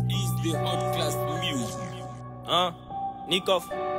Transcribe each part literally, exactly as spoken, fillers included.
is the hot class music. Hein? Nikov.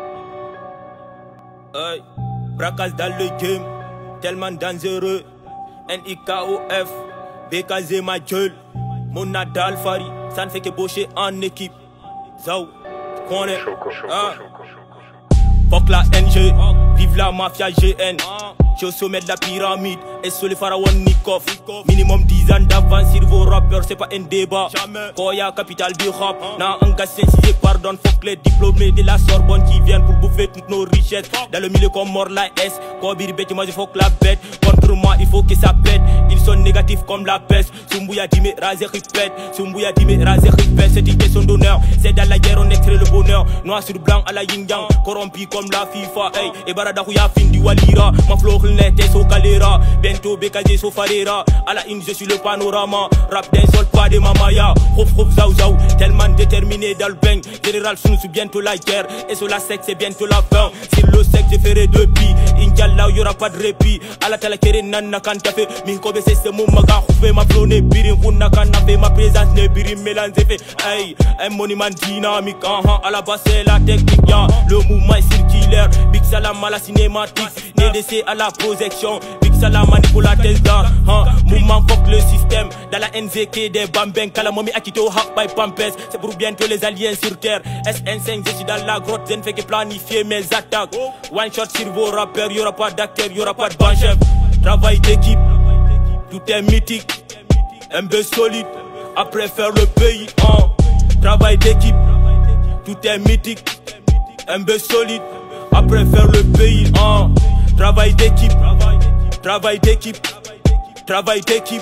Hey. Braquage dans le game, tellement dangereux. N I K O F, B K Z ma gueule. Mon Nadal Fari, ça ne fait que boucher en équipe. Zao, connais. Ah. Fuck la N G, vive la mafia G N. J'suis au sommet de la pyramide et sur les pharaons Nikov. Minimum dix ans d'avance sur vos rappeurs, c'est pas un débat. Koya, capitale du rap, n'a un gars sensible, pardonne. Fuck les diplômés de la Sorbonne qui viennent pour bouffer toutes nos richesses. Dans le milieu comme mort la S, Kobir bête, moi je fuck la bête. Contre moi il faut que ça pète, ils sont négatifs comme la peste. Sumbouya dit mais rasé répète, Sumbouya dit mais rasé répète. C'est une question d'honneur, c'est dans la guerre on extrait le bonheur. Noir sur blanc à la yin yang, corrompu comme la FIFA. Hey, et Baradahouya fin du Walira, ma flore n'était so calera. Bientôt B K Z so farera, à la une je suis le panorama. Rap d'un sol pas de mamaya, rouf rouf zaou zaou. Tellement déterminé dans le bang, général sous nous bientôt la guerre. Et sur la secte c'est bientôt la fin. Sur le secte je ferai deux billes, Inch'Allah y'aura pas de répit. À la tala kere nana kan tafe, min kobe c'est ce mot maga rouvé ma flow ne birim kuna kan nafe. Ma présence ne birim mélange fait. Hey, un monument dynamique, uh -huh. À la base c'est la technique, yeah. Le mouvement est circulaire, big salam à la cinématique. N D C à la projection, big salam manipulateur d'art, hein. Mouvement fuck le système, dans la N Z K des bambins. Kalamomi Akito hack by Pampers, c'est pour bientôt les aliens sur terre. S N cinq, je suis dans la grotte, je ne fais que planifier mes attaques. One shot sur vos rappeurs, y'aura pas d'acteur, y'aura pas de bon chef. Travail d'équipe, tout est mythique, M B solide, après faire le pays, hein. Travail d'équipe, tout est mythique, M B solide, après faire le pays, hein. Travail d'équipe, travail d'équipe, travail d'équipe,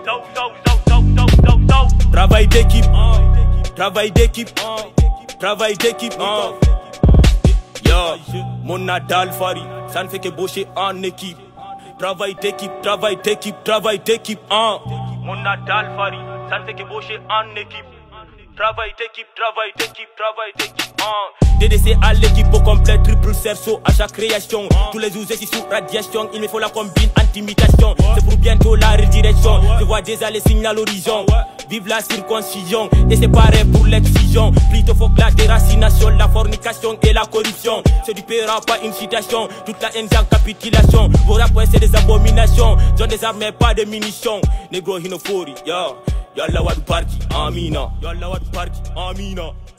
travail d'équipe, travail d'équipe, travail d'équipe, hein. Yo, mon Nadal Fari, ça ne fait que boucher en équipe. Travail d'équipe, travail d'équipe, travail d'équipe, hein. Mon Nadal Fari, ça ne fait que boucher en équipe. Travail d'équipe, travail d'équipe, travail d'équipe, hein. D D C à l'équipe au complet, triple cerceau à chaque création. Tous les usés ici sous radiation, il me faut la combine anti-imitation. C'est pour bientôt la redirection, je vois déjà les signes à l'horizon. Vive la circoncision, et c'est pareil pour l'excision. Plutôt faut que la déracination, la fornication et la corruption. C'est du péra, pas une citation, toute la haine en capitulation. Vos rapports c'est des abominations, j'en des armes mais pas de munitions. Negro Hinofori, ya, yalla wadu party, amina. Yalla wadu party, amina.